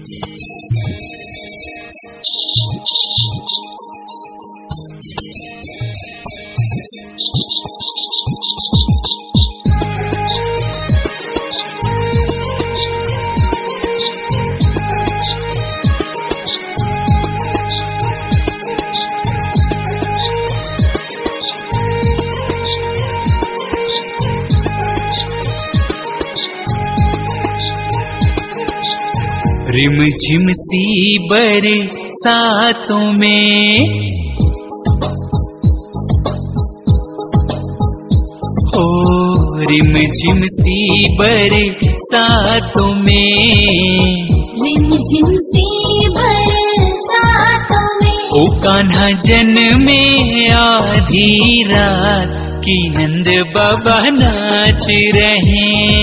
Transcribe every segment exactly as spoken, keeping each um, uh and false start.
Rim झिम सी बरसातों में हो, रिम झिम सी बरसातों में, रिम झिम सी बरसातों में, ओ कान्हा जन्मे आधी रात की नंद बाबा नाच रहे।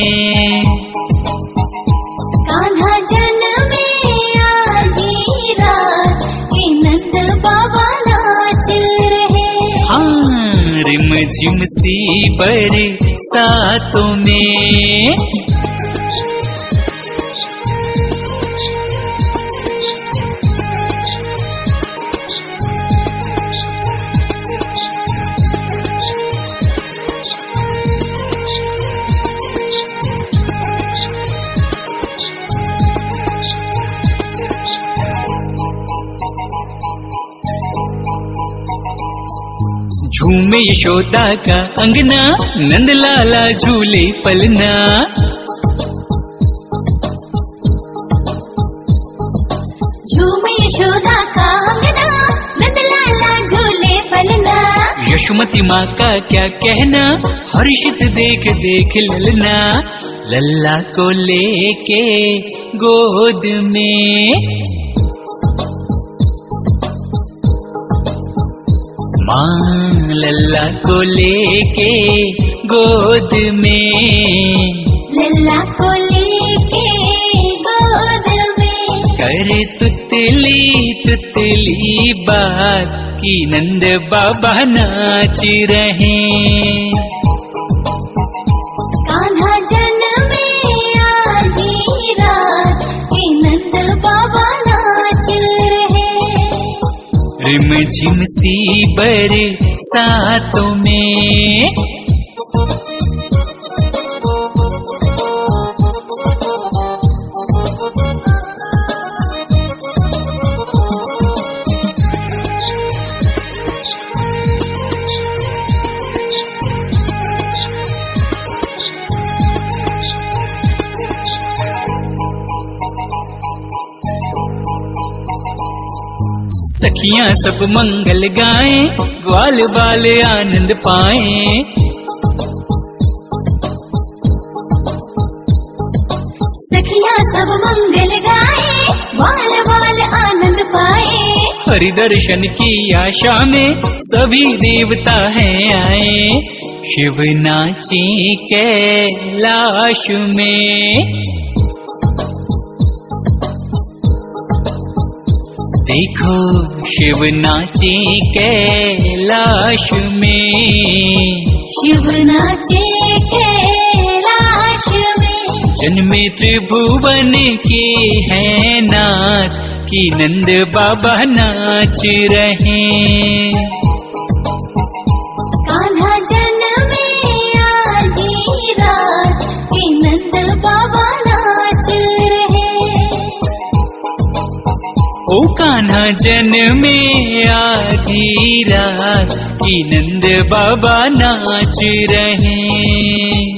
कान्हा जन्मे आधी रात की नंद बाबा नाच रहे। हाँ, रिम झिम सी बरसातों में। झूमे यशोदा का अंगना, नंद लाला झूले पलना। झूमे यशोदा का अंगना, नंद लाला झूले पलना। यशोमती माँ का क्या कहना, हर्षित देख देख ललना। लल्ला को लेके गोद में, माँ लल्ला को लेके गोद में, लल्ला को लेके गोद में। करे तुतली तुतली बात की नंद बाबा नाच रहे। कान्हा जन्मे आधी रात की नंद बाबा नाच रहे। रिम झिम सी बरसातों में। सखियां सब मंगल गाएं, ग्वाल बाल आनंद पाएं। सखियां सब मंगल गाएं, ग्वाल बाल आनंद पाए। हरि दर्शन की आशा में सभी देवता हैं आए। शिव नाचे कैलाश में, देखो शिव नाचे कैलाश में। शिव नाचे कैलाश में, जन्मे त्रिभुवन के हैं नाथ की नंद बाबा नाच रहे। कान्हा जन्मे आधी रात की नंद बाबा नाच रहे। ओ कान्हा जन्मे आधी रात की नंद बाबा नाच रहे।